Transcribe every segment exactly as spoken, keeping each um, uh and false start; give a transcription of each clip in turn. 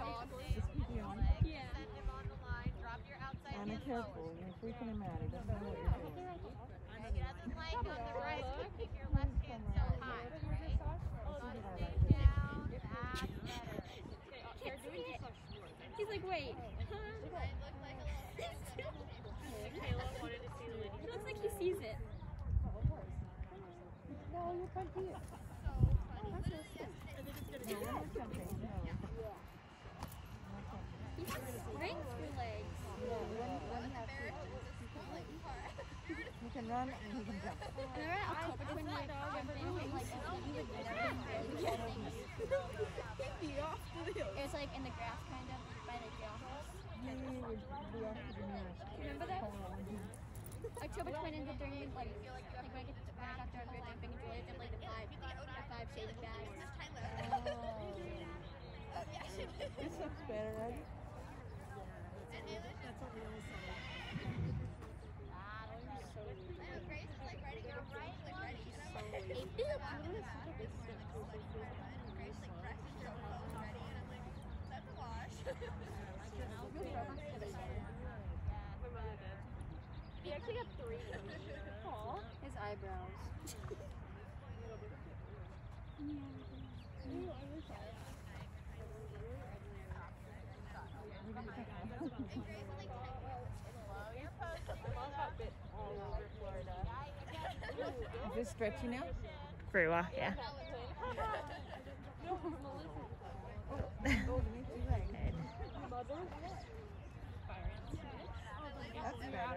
dog. Just keep going. Yeah. Send him on the line. Drop your outside Anna, hand careful. forward. You're freaking him out. He doesn't know what you're doing. Right? He doesn't like on the right. So keep your left hand so high, right? Stay down. That's better. He's like, wait. Might look like a little Kayla wanted to see the lady. It looks like he sees it. No, you're quite cute. so funny. Literally yesterday. No, we're not jumping. No. He has springs for legs. Yeah, run, run half American circle. is a schooling car. He can run and he can jump. Remember at October when we were jumping and like you would get It was like in the grass kind of by the office. He would be off to the nearest. Remember that? corner when he- October twentieth and during like like when I get when I got done with jumping and Julia did like the five the five shaving guys. This looks better, right? That's what we all say. Grace is like ready. You're right. Like ready. And I'm like, Hey, Grace like practice your phone ready. And I'm like, time to wash. He actually got three. His eyebrows. Is this stretchy now? Very well, yeah. Oh, it makes you like. That's better.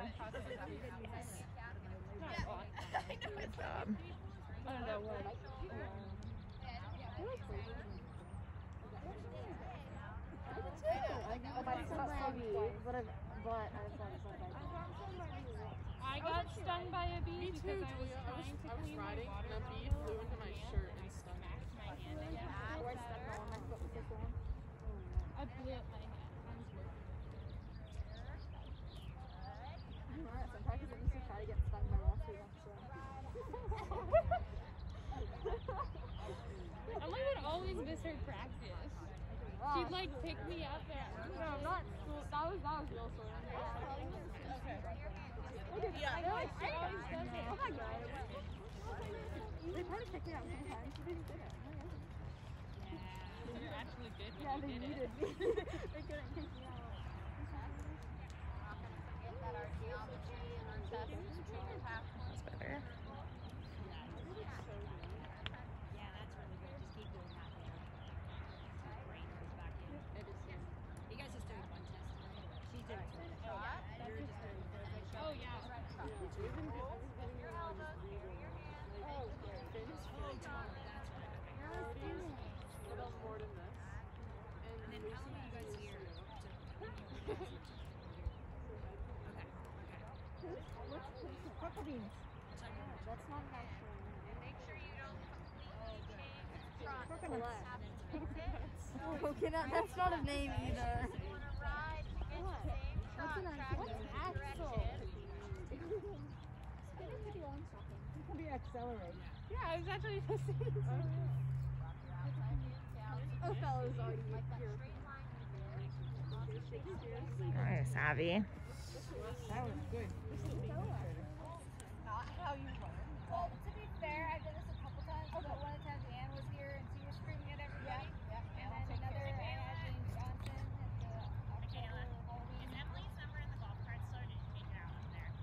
Good job. I don't know what. I got stung by a bee because I was trying to clean my water and a bee flew into my shirt and stung me. my hand. I blew up my hand. Emma would always miss her practice. She'd like pick me up there. No, not school. That was that was real sort of. Yeah. I know, she always does it. Oh my god. They tried to pick me up sometimes. She didn't get it. You actually did. Yeah, they needed me. They couldn't pick me up. That our geometry and our tests treatment pathway. That's better. Oh yeah. Your elbows, here, your hands. Little more than this. And then how long you guys here? Cocoa beans. That's not an actual And make sure you don't completely change front. Coconuts. Have it fix it. coconut. That's not a name either. You want to ride to get the same shot track in the direction. It can be accelerated. Yeah, I was actually just saying. Drop your outside hand down. Oh, fellas, already Like that here. straight line you did. Nice, Abby. That was good. Not how you learn. Well, to be fair, I've done this a couple times, but one of the times Anne was here and she was screaming at everybody. Yeah, And then another Anna James Johnson at the October Halloween. Emily's number in the golf cart, so I didn't take it out up there.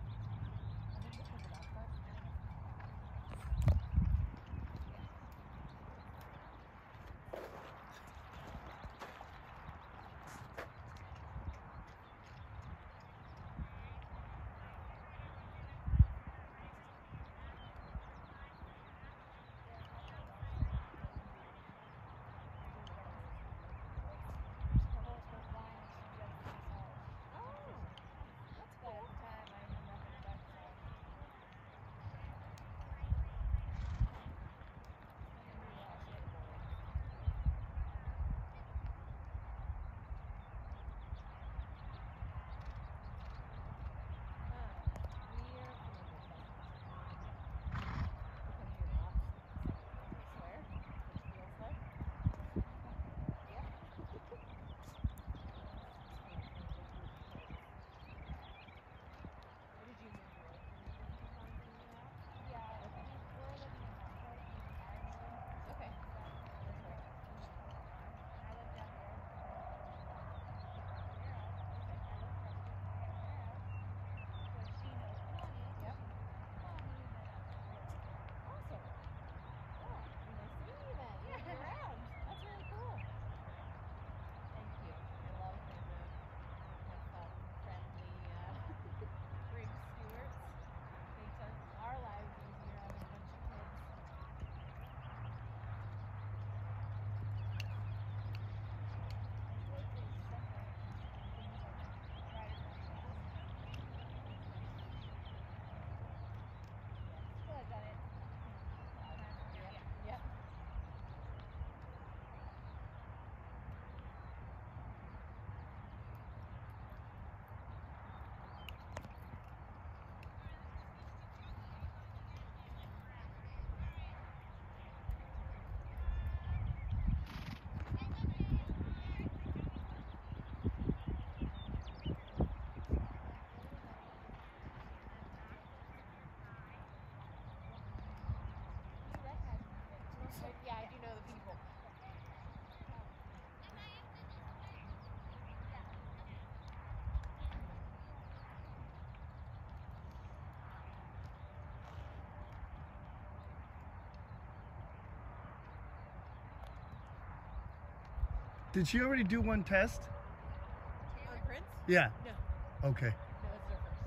Did she already do one test? On Prince? Yeah. No. Okay. No, it's their first.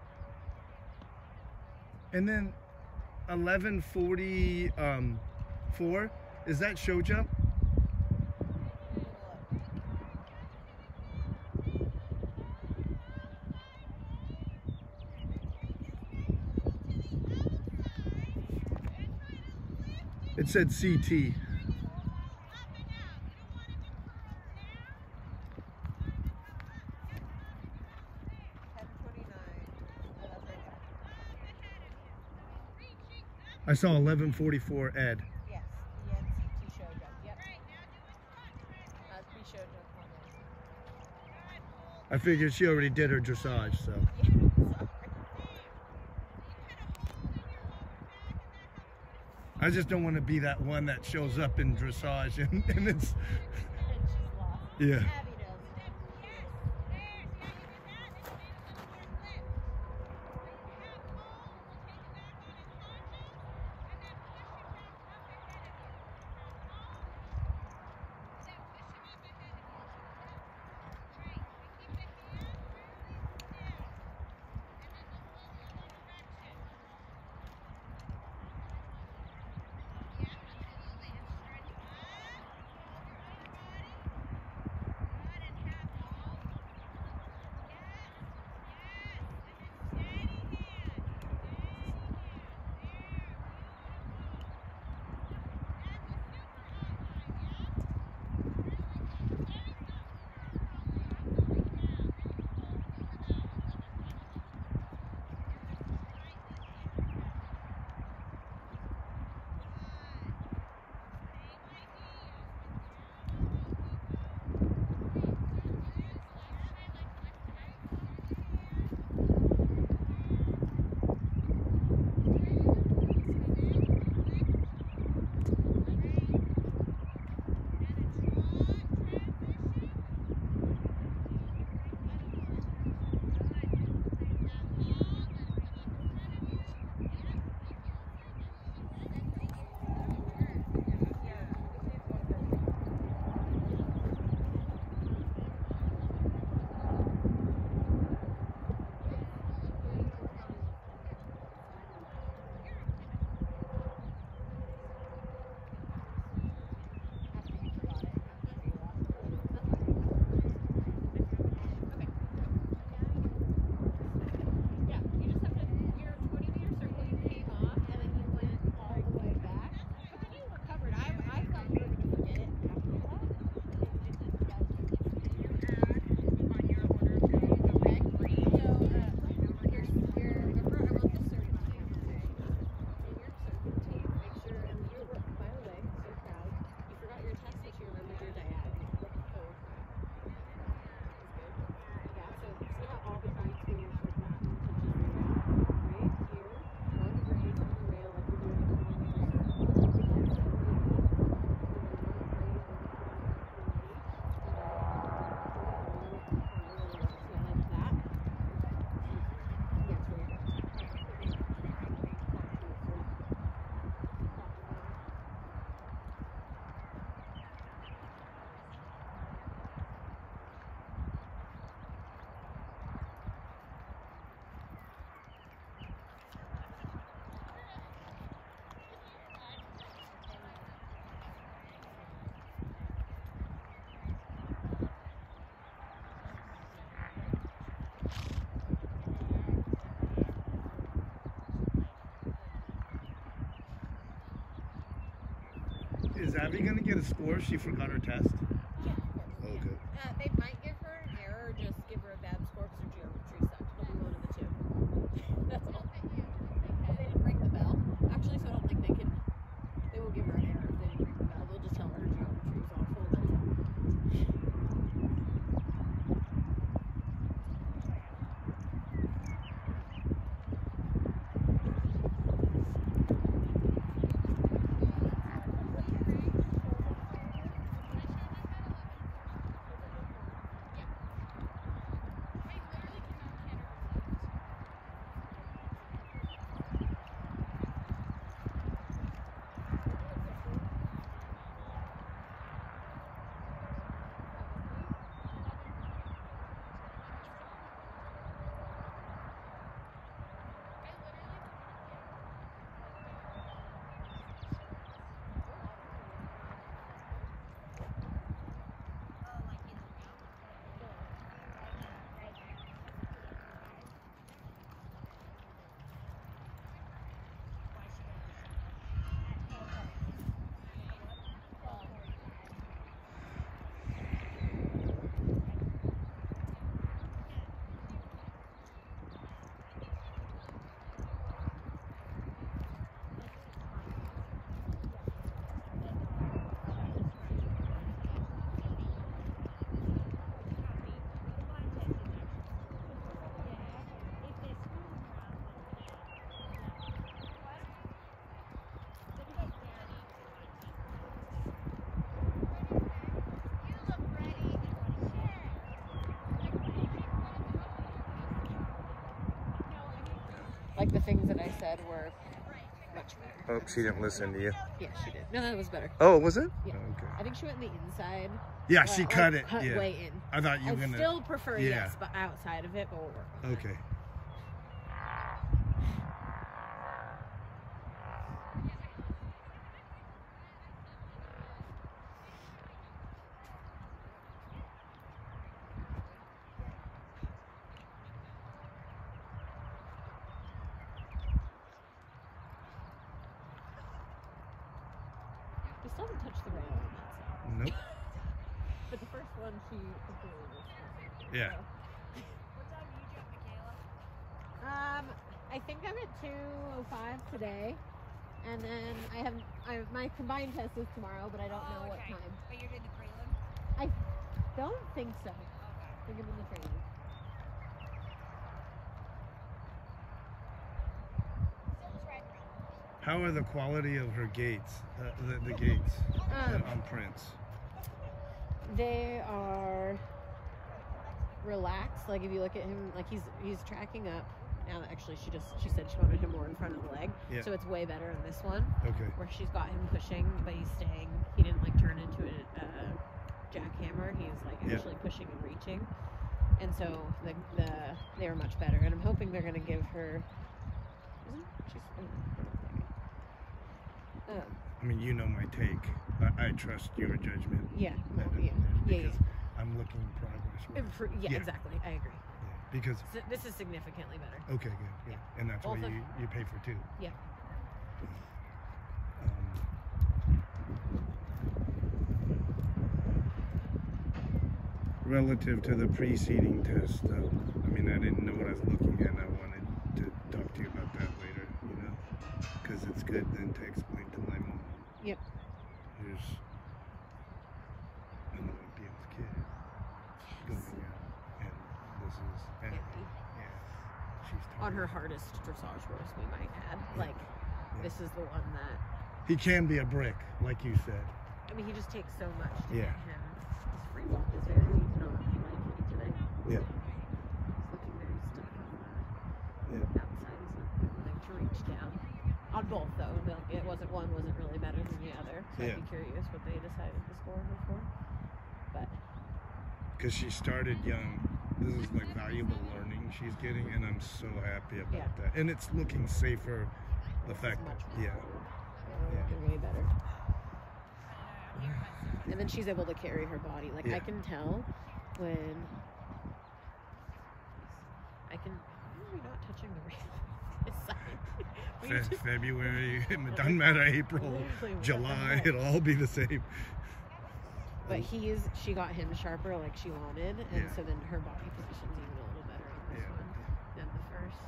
And then eleven forty um four, is that show jump? It said C T. I saw eleven forty-four Ed. Yes, the N C T show jump. Yep. Uh, three show jump on there. I figured she already did her dressage, so. I just don't want to be that one that shows up in dressage and, and it's. And she's lost. Yeah. Abby knows. Is Abby gonna get a score if she forgot her test? Yeah, of course. Oh, good. Uh, they might give her an error or just give her a bad score because her geometry sucked. It'll be one of the two. That's all. They didn't ring the bell. Actually, so I don't think they can. They will give her an error if they didn't ring the bell. They'll just tell her her geometry is awful. That's all. Like the things that I said were much better. Oh, she didn't listen to you. Yeah, she did. No, that was better. Oh, was it? Yeah. Oh, okay. I think she went in the inside. Yeah, uh, she like, cut it. Cut yeah. way in. I thought you I were gonna. still prefer yeah. yes, but outside of it, but we'll work on that. Okay. We still haven't touched the rail on that side. Nope. But the first one, she completely was. Yeah. What time do you jump, Michaela? Um, I think I'm at two oh five today, and then I have I my combined test is tomorrow, but I don't know Oh, what okay. time. But you're doing the prelim? I don't think so. I think I'm in the training. How are the quality of her gates? Uh, the, the gates uh, Um, on Prince. They are relaxed. Like if you look at him, like he's he's tracking up. Now actually, she just she said she wanted him more in front of the leg, Yeah. so it's way better in this one Okay. where she's got him pushing, but he's staying. He didn't like turn into a uh, jackhammer. He's like Yeah. actually pushing and reaching, and so the the they were much better. And I'm hoping they're gonna give her. Isn't she's? Oh, um, I mean, you know my take. I, I trust your judgment. yeah, no, Uh, yeah, yeah, yeah. Because I'm looking progress. with it. Impro- yeah, Yeah. exactly. I agree. Yeah, because So this is significantly better. okay, good. Yeah, and that's why Both of- you, you pay for two. Yeah. Um, relative to the preceding test, though, I mean, I didn't know what I was looking at. And I wanted to talk to you about that later. You know, because it's good then to explain to my mom. Yep. Here's an Olympian's kid going out, and this is Abby. Abby. Yeah, she's On her totally- hardest dressage horse, we might add. Like, Yeah. this is the one that, He can be a brick, like you said. I mean, he just takes so much to Yeah. get him. His free walk is very not likely today. Yeah. He's looking very stuck on the Yeah. outside. He's not willing to reach down. On both, though. Like, it wasn't one wasn't really better than the other. So Yeah. I'd be curious what they decided to score before. But Because she started young. This is like valuable learning she's getting, and I'm so happy about Yeah. that. And it's looking safer. The fact that, much more. yeah. they're looking way better. And then she's able to carry her body. Like Yeah. I can tell when I can. Why are we not touching the rail? This side. We Fe- just- February, it doesn't matter, April, Literally, what July, the heck? it'll all be the same. But he's she got him sharper like she wanted, and Yeah. so then her body position's even a little better on this Yeah. one than the first.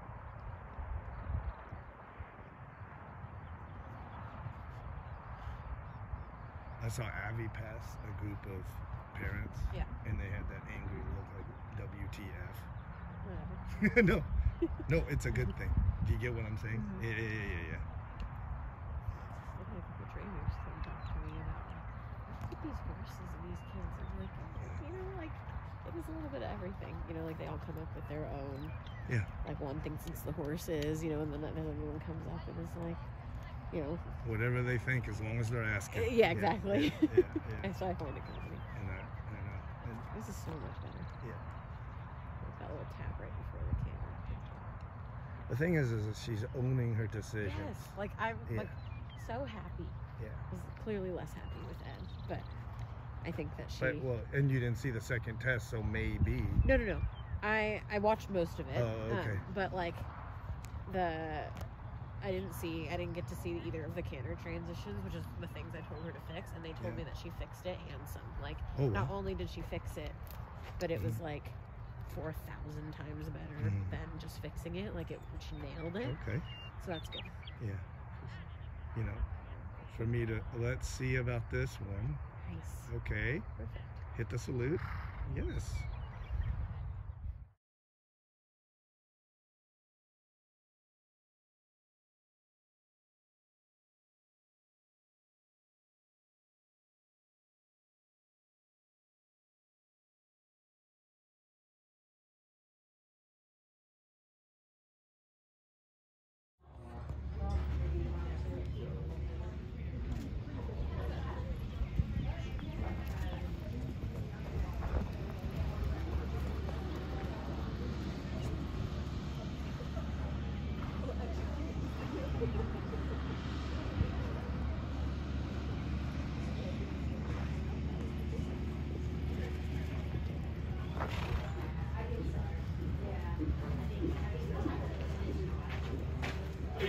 I saw Abby pass a group of parents, Yeah. and they had that angry look like W T F. Whatever. no, no, it's a good thing. Do you get what I'm saying? Mhm. Yeah, yeah, yeah, yeah, yeah. Looking at the trainers come talk to me about like, look at these horses and these kids. I'm like, you know, like it is a little bit of everything. You know, like they all come up with their own. Yeah. Like one thinks it's the horses, you know, and then another one comes up and is like, you know, Whatever they think, as long as they're asking. yeah, exactly. Yeah, yeah, yeah. And so I find it funny. And I, I know. And, This is so much better. yeah. Like that little tap right before the camera. The thing is, is that she's owning her decisions. Yes, like I'm Yeah. like so happy. Yeah. I was clearly less happy with Ed, but I think that she. But well, and you didn't see the second test, so maybe. No, no, no. I I watched most of it. Oh, okay. um, but like the I didn't see I didn't get to see either of the canter transitions, which is the things I told her to fix, and they told Yeah. me that she fixed it and some. Like Oh, not wow. only did she fix it, but it was like four thousand times better Mhm. than just fixing it. Like it, she nailed it. Okay. So that's good. Yeah. You know, for me to let's see about this one. Nice. Okay. Perfect. Hit the salute. Yes.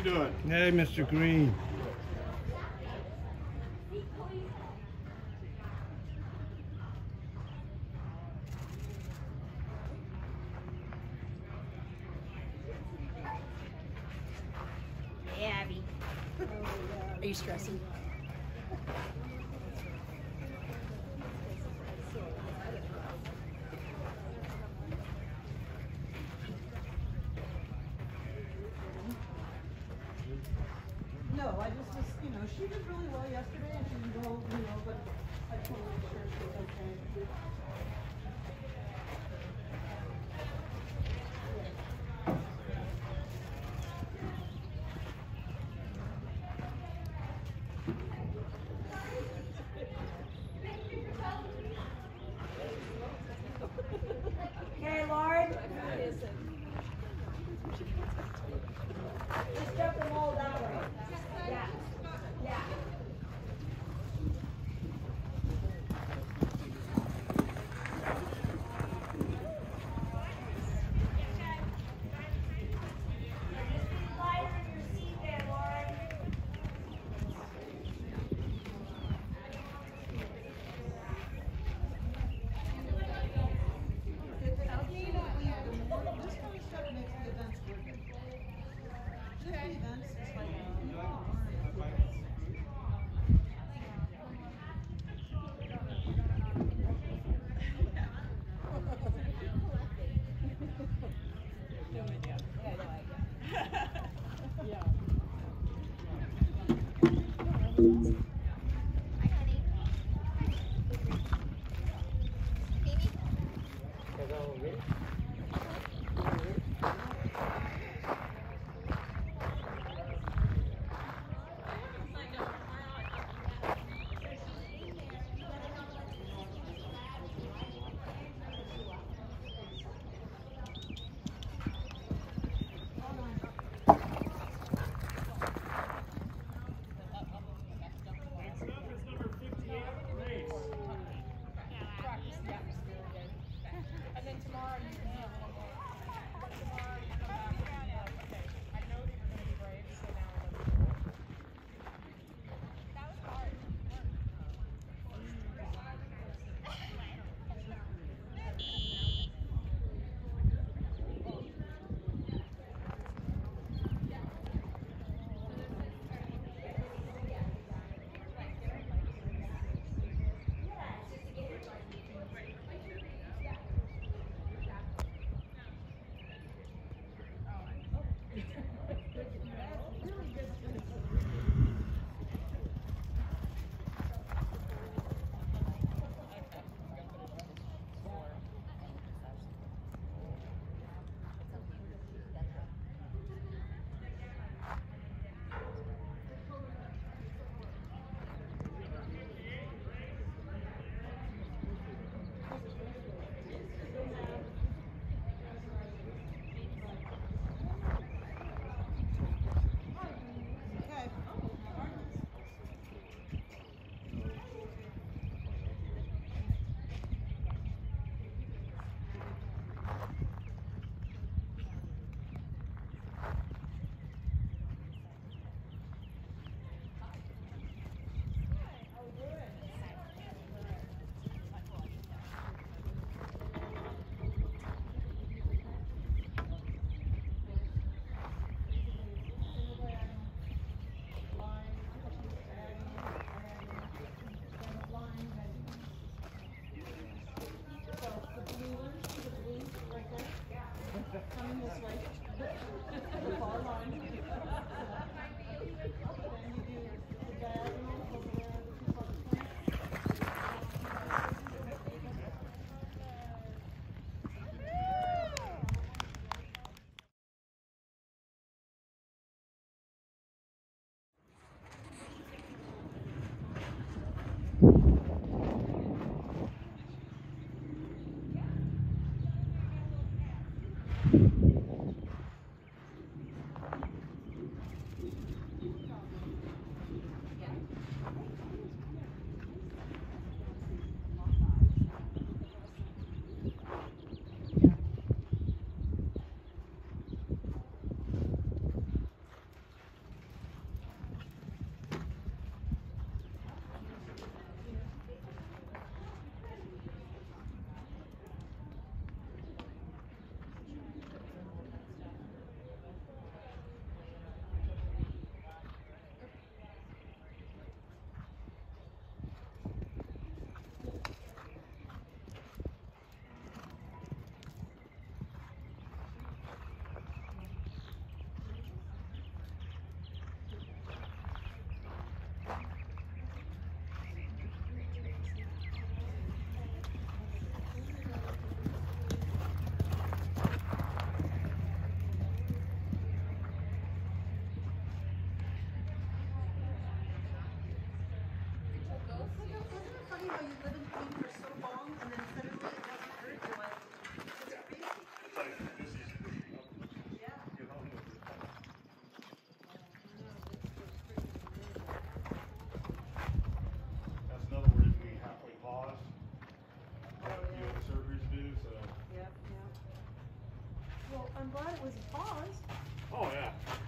you doing? Hey, Mister Green. Hey, Abby. Are you stressing? No, I just was, you know, she did really well yesterday and she didn't go, you know, but I just wanted to make sure she was okay. Okay, Lauren. Just jump the mold that way. Yeah. Yeah. was a pause. Oh, yeah.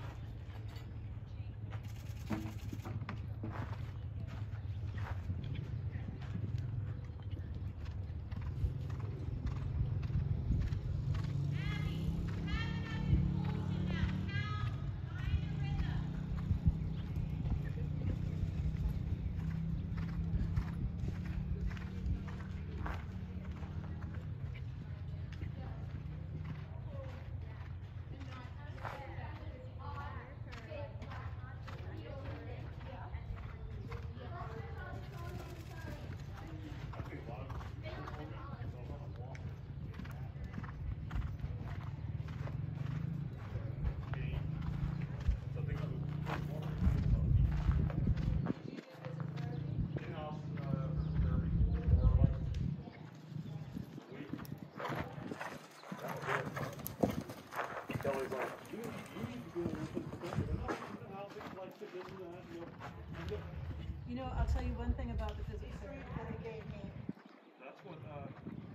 You know, I'll tell you one thing about the physics center that they gave me. That's what, uh,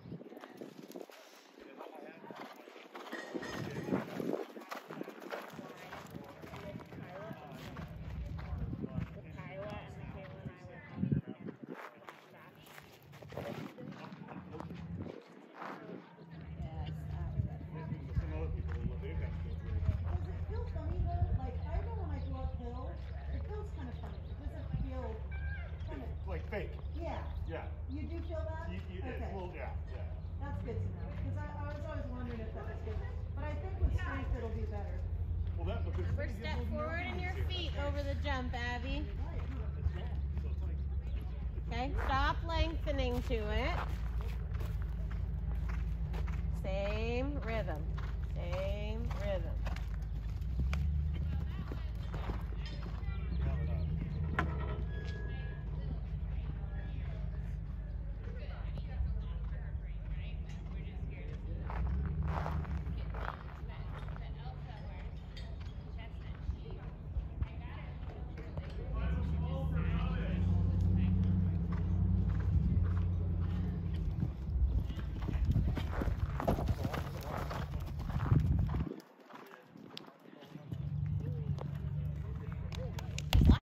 Does it feel funny though? Like, I know when I go uphill, it feels kind of funny. It doesn't feel kind of, like fake. yeah. Yeah. You do feel that? You, you, Okay. it's a little, yeah, yeah. That's good to know. Because I, I was always wondering if that was good. But I think with strength it'll be better. Well, that, because First step forward in your feet over the jump, Abby. Okay, stop lengthening to it. Same rhythm. Same rhythm.